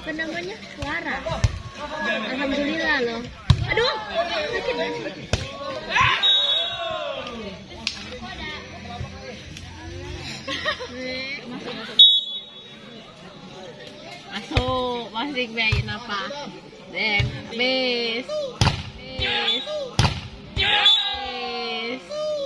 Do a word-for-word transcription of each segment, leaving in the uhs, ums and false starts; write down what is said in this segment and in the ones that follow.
apa namanya suara. Alhamdulillah loh. Aduh, sakit banget. Masuk, masih bayin apa? Dan habis. Habis. Habis.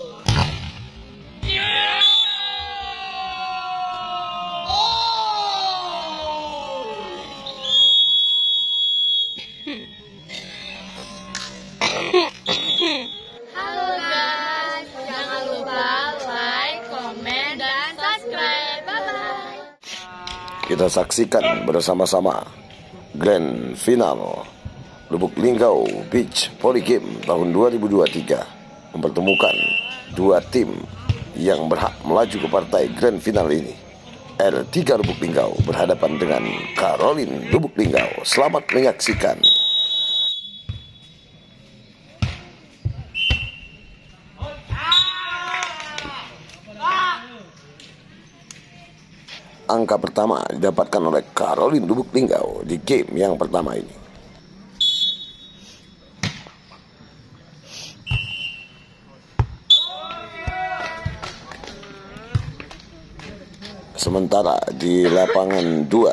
Halo guys, jangan lupa like, komen, dan subscribe. Bye-bye. Kita saksikan bersama-sama Grand Final Lubuk Linggau Beach Volley Game tahun dua ribu dua puluh tiga mempertemukan dua tim yang berhak melaju ke partai Grand Final ini. R tiga Lubuk Linggau berhadapan dengan Caroline Lubuk Linggau. Selamat menyaksikan. Angka pertama didapatkan oleh Caroline Lubuk Linggau di game yang pertama ini. Sementara di lapangan dua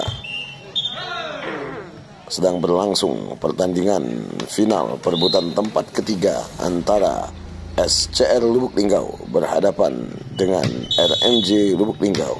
sedang berlangsung pertandingan final perebutan tempat ketiga antara S C R Lubuk Linggau berhadapan dengan R M J Lubuk Linggau.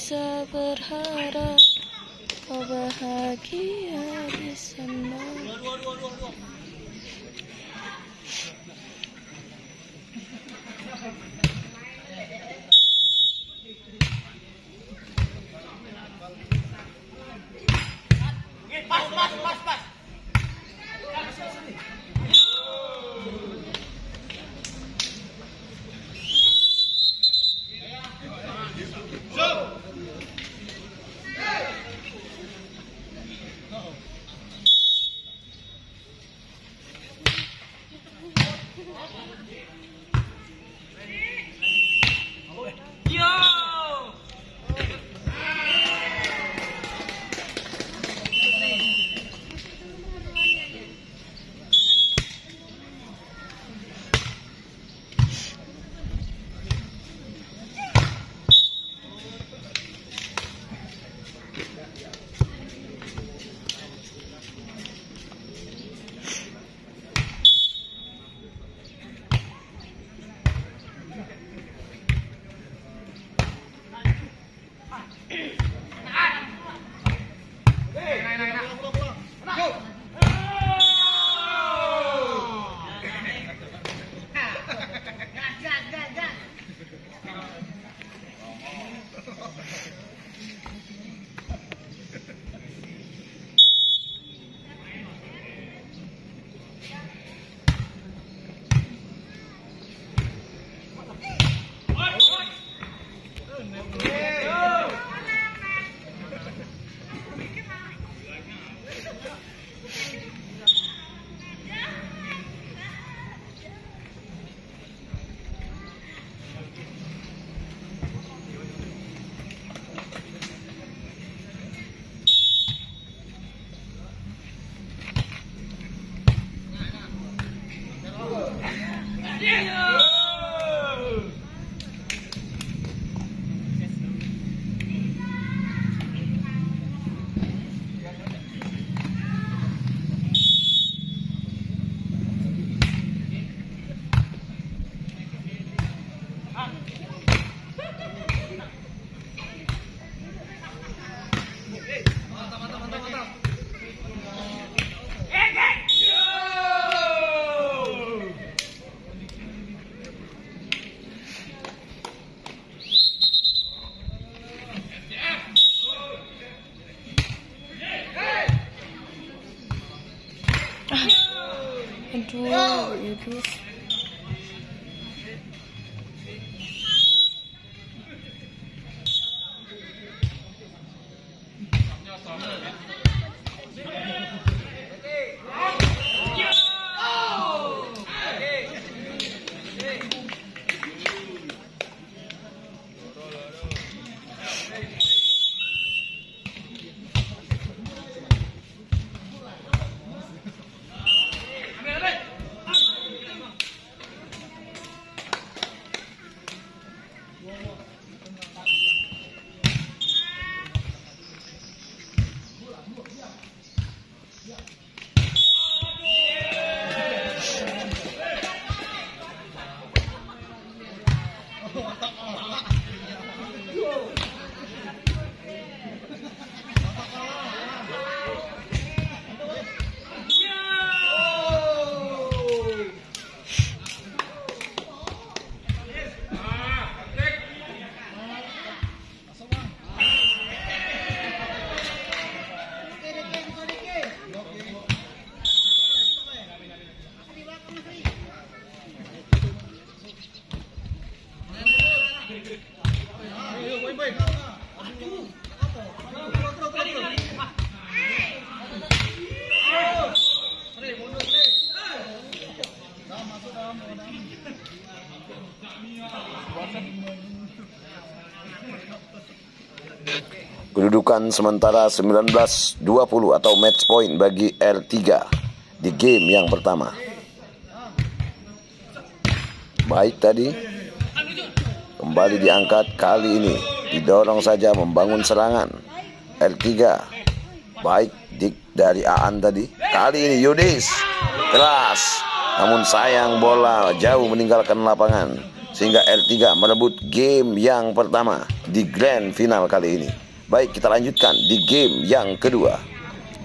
bisa berharap kau bahagia di sana. Aduh, itu Kedudukan sementara sembilan belas dua puluh atau match point bagi R tiga di game yang pertama. Baik tadi, kembali diangkat, kali ini didorong saja membangun serangan R tiga. Baik dik dari Aan tadi, kali ini Yudis keras, namun sayang bola jauh meninggalkan lapangan. sehingga L tiga merebut game yang pertama di grand final kali ini. Baik, kita lanjutkan di game yang kedua.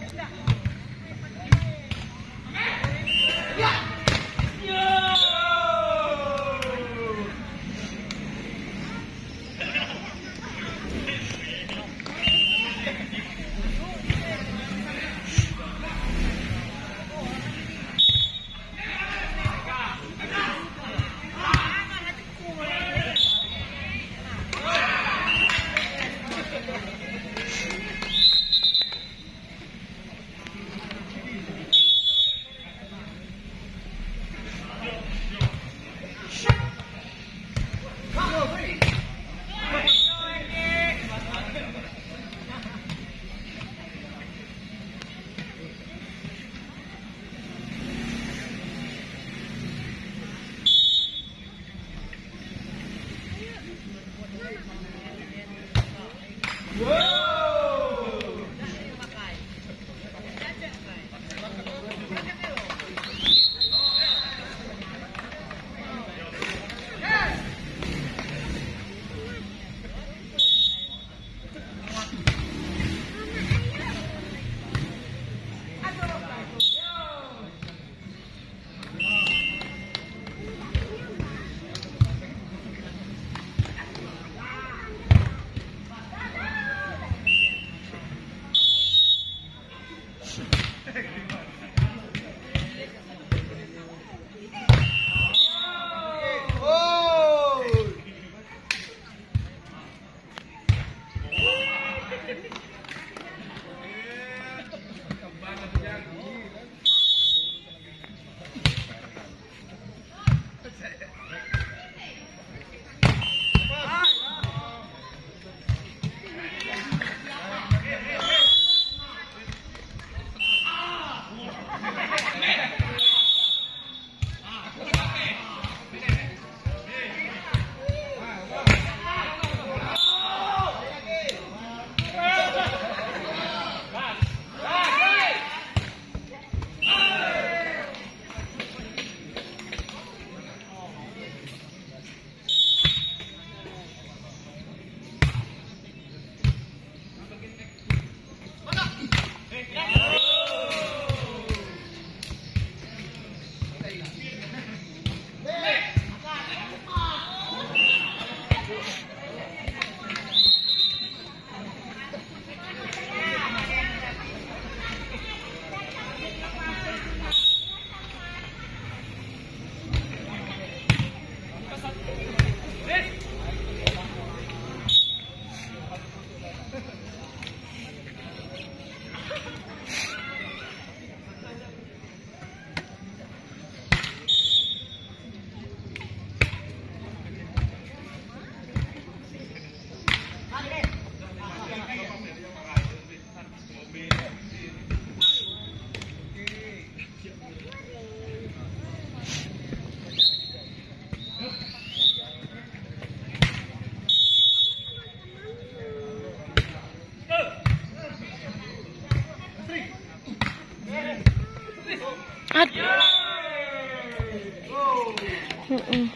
Mm-mm.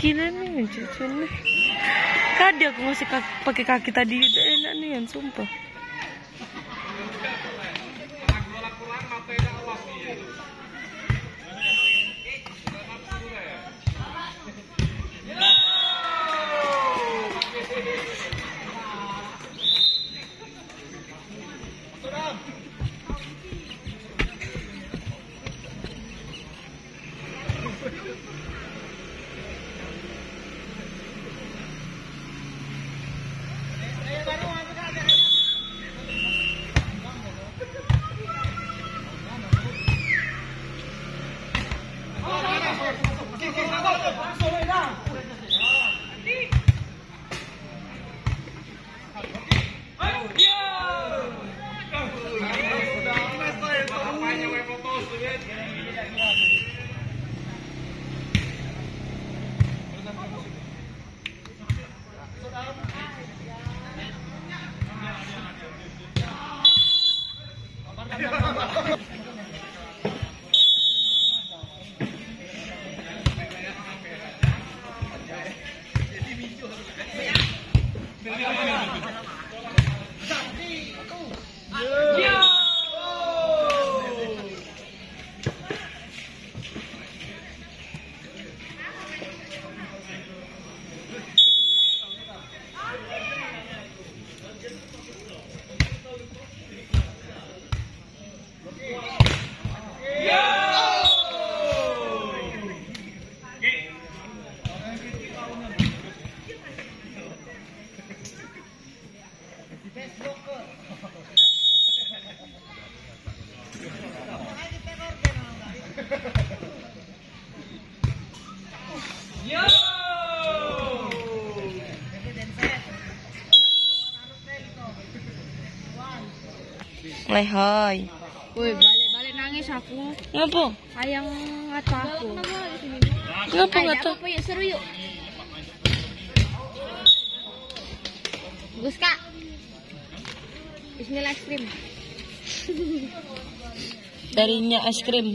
Gila nih cucu nih. Kadi aku masih kaki, pakai kaki tadi udah enak nih kan sumpah. Lehoi. Woi, balik-balik nangis aku. Ngapa? Sayang ngaco aku. Ngapa Ayo, ngaco? apa yuk seru yuk. Gus Kak. Bismillah es krim. Darinya es krim.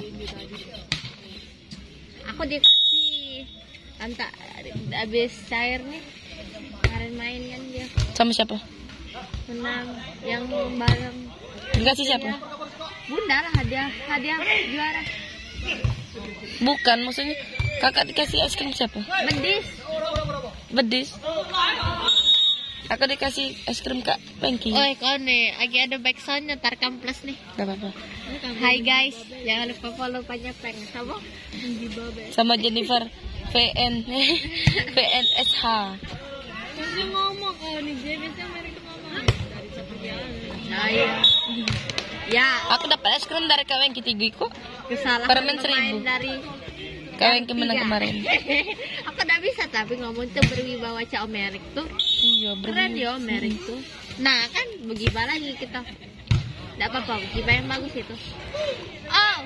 Aku dikasih tante habis cair nih. Kemarin main kan dia Sama siapa? menang yang bareng. Dikasih siapa? Bunda lah hadiah hadiah juara. Bukan, maksudnya kakak dikasih es krim siapa? Bedis. Bedis. Aku dikasih es krim Kak Pengki. Oi kau nih lagi ada backsoundnya Tarkam Plus nih. Gak apa-apa. Hai guys, jangan lupa follow Panya Peng sama Sama Jennifer V N V N S H. Masih ngomong kau nih, dia biasanya mereka ngomong. Nah, iya. Ya, Aku dapat es krim dari Kak Pengki tiga kok. kesalahan Permen pemain seribu. dari Kak Pengki menang tiga. kemarin. Aku udah bisa tapi ngomong tuh berwibawa Cak Omerik tuh. Iya, Keren ya Omerik tuh. Nah kan begiba lagi kita. Tidak apa-apa, begiba yang bagus itu. Oh.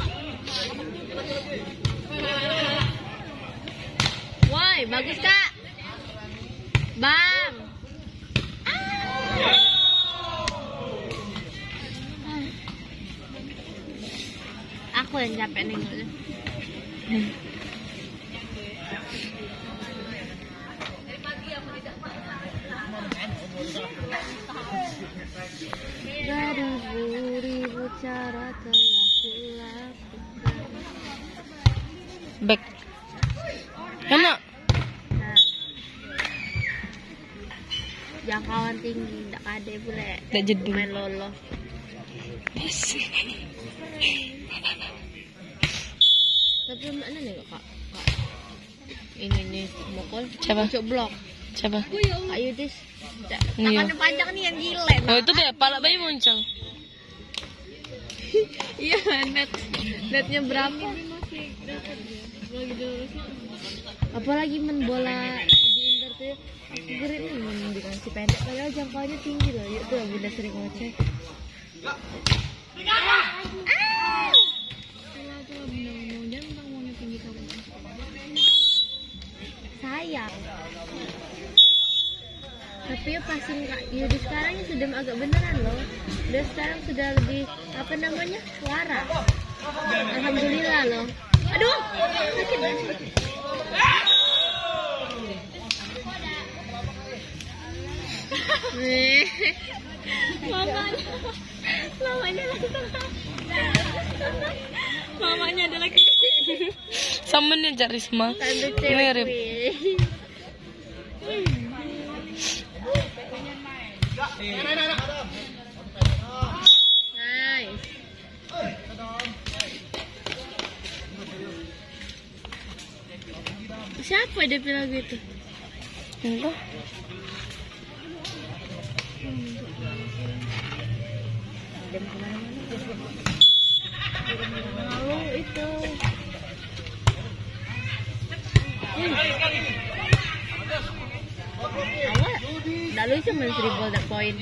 Woi, bagus Kak. Bang. Aku yang capek nih. Beribu-ribu cara telah kulakukan. Back. Enak. Nah. Jangkauan tinggi, tidak ada boleh. Tidak jedul. Main lolo. Tapi mana nih kak? Kak. Ini nih mukul. Siapa? Cuk blok. Siapa? Ayo dis. Iya. Tangannya panjang nih yang gile. Oh itu dia, pala bayi muncul. Iya, net netnya berapa? Apalagi main bola di Inter tuh, aku gerit nih main dikasih pendek padahal jangkauannya tinggi loh. Yuk tuh bunda sering ngoceh. Ah! Sayang. Tapi ya passing Kak Yudi sekarang ini sudah agak beneran loh. Udah sekarang sudah lebih apa namanya waras. Alhamdulillah loh. Aduh, sakit banget. Mamanya, mamanya mamanya ada lagi. Sama nih Risma. Mirip. Nice. Siapa D P lagu itu? Enggak. Lalu itu. Awak, lalu cuma seribu dah poin.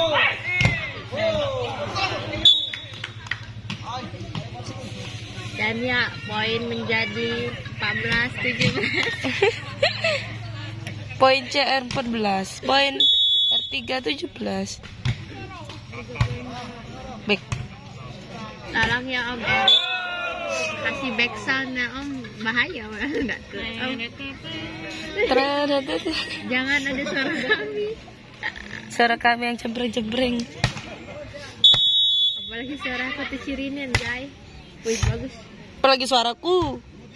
Dan ya poin menjadi empat belas tujuh belas. Poin C R empat belas, poin R tiga tujuh belas. Back. Tolong ya Om, kasih back sound ya Om, bahaya enggak tuh Om. Jangan ada suara kami. Suara kami yang cembreng-cembreng. Apalagi suara kata Cirinen, guys. Wih, bagus. Apalagi suaraku.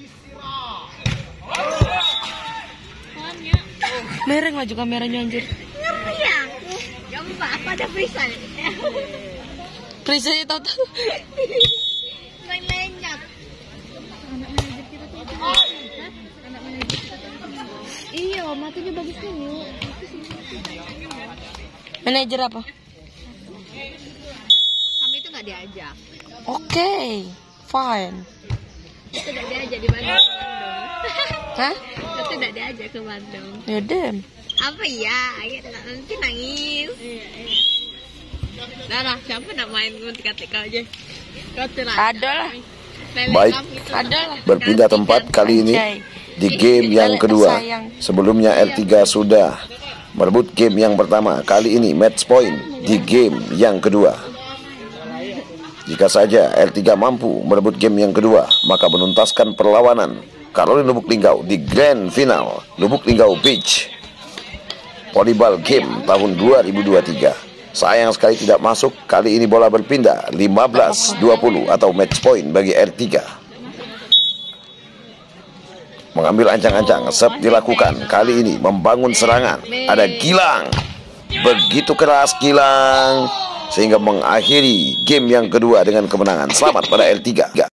Mereng maju kameranya anjir. Ngeri aku. Coba apa ada perisai? Perisai tahu-tahu. Main lenyap. Anak manajer kita tuh. Anak manajer kita tuh. Iya, matanya bagus kan yuk. Manajer apa? Kami itu nggak diajak. Oke, okay, fine. Kita tidak diajak di Bandung. Hah? Kita tidak diajak ke Bandung. Yaudah. Apa ya? Nanti nangis. Nah, lah, siapa nak main tika-tika aja? Ada lah. Baik, Ada lah. berpindah tempat kali ini di game yang kedua. Sebelumnya R tiga sudah merebut game yang pertama. Kali ini match point di game yang kedua. Jika saja R tiga mampu merebut game yang kedua, maka menuntaskan perlawanan Caroline Lubuk Linggau di Grand Final Lubuk Linggau Beach Volleyball Game tahun dua ribu dua puluh tiga. Sayang sekali tidak masuk. Kali ini bola berpindah lima belas dua puluh atau match point bagi R tiga. Mengambil ancang-ancang, serve dilakukan. Kali ini membangun serangan. Ada Gilang. Begitu keras Gilang sehingga mengakhiri game yang kedua dengan kemenangan. Selamat pada R tiga.